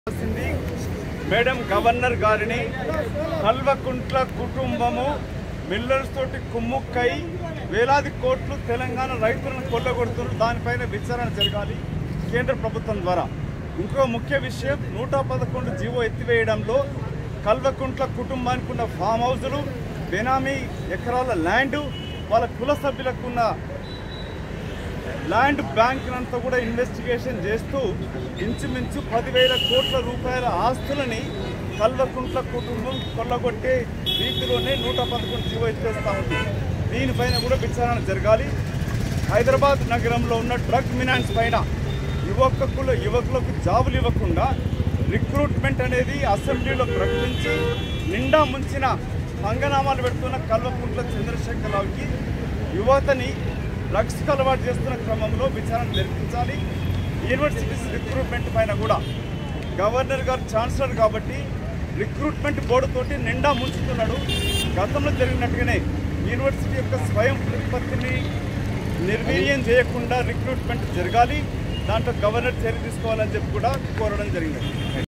Madam governor గారిని కల్వకుంట్ల కుటుంబము millers తోటి కుమ్ముక్కై వేలాది కోట్లు తెలంగాణ రైతులను కొల్లగొడుతున్నారు. దానిపైన విచారణ జరగాలి కేంద్ర ప్రభుత్వం ద్వారా. ఇంకో ముఖ్య విషయం 111 జీవో ఎత్తివేయడంలో కల్వకుంట్ల కుటుంబానికి ఉన్న ఫామ్ హౌజులు, బెనామీ ఎకరాల ల్యాండ్, వాళ్ళ కుల సభ్యులకు ఉన్న ల్యాండ్ బ్యాంకునంతా కూడా ఇన్వెస్టిగేషన్ చేస్తూ ఇంచుమించు 10,000 కోట్ల రూపాయల ఆస్తులని కల్వకుంట్ల కుటుంబం కొల్లగొట్టే రీతిలోనే 111 జీవో ఎత్తేస్తూ ఉంది. దీనిపైన కూడా విచారణ జరగాలి. హైదరాబాద్ నగరంలో ఉన్న డ్రగ్ మినాన్స్ పైన యువకులకు జాబులు ఇవ్వకుండా రిక్రూట్మెంట్ అనేది అసెంబ్లీలో ప్రకటించి నిండా ముంచిన పంగనామాలు పెడుతున్న కల్వకుంట్ల చంద్రశేఖరరావుకి యువతని డ్రగ్స్కి అలవాటు చేస్తున్న క్రమంలో విచారణ జరిపించాలి. యూనివర్సిటీస్ రిక్రూట్మెంట్ పైన కూడా గవర్నర్ గారు ఛాన్సలర్ కాబట్టి రిక్రూట్మెంట్ బోర్డుతోటి నిండా ముంచుతున్నాడు. గతంలో జరిగినట్టుగానే యూనివర్సిటీ యొక్క స్వయం ప్రతిపత్తిని నిర్వీర్యం చేయకుండా రిక్రూట్మెంట్ జరగాలి. దాంట్లో గవర్నర్ చర్య తీసుకోవాలని చెప్పి కూడా కోరడం జరిగింది.